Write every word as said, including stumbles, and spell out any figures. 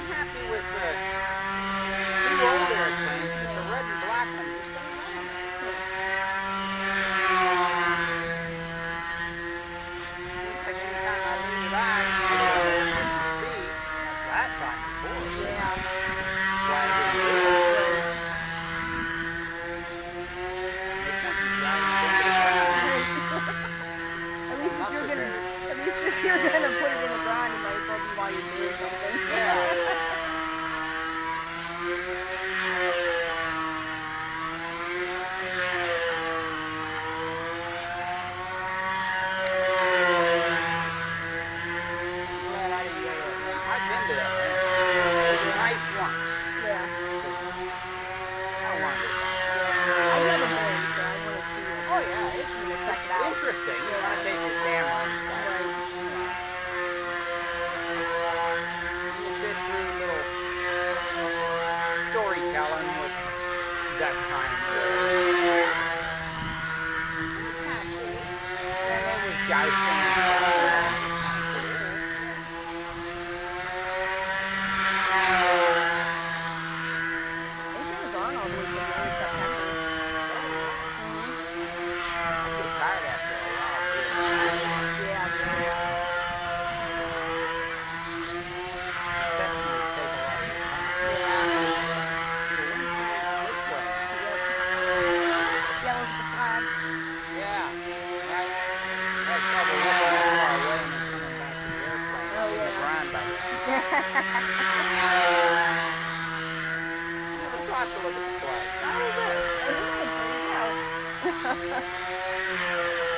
happy with the two old airplanes, but the red and black one just don't run. Seems like anytime I lean back, you know, speed, last time before. Yeah. Glad I didn't do it. This one can drive me into the ground. At least if you're gonna, at least if you're gonna put it in the ground, you might as well be while you're doing something. Yeah. I've been to that thing. It was nice once. Yeah. I don't want to go back. I've never been, so I want to see it. Oh yeah, it's, it's Check it out. interesting. You want to take your camera and stuff. Right. You sit through a little storytelling with that time. It's kind of cool. And there was jousting and stuff. We'll have to look at the flag. Oh, good. There you go.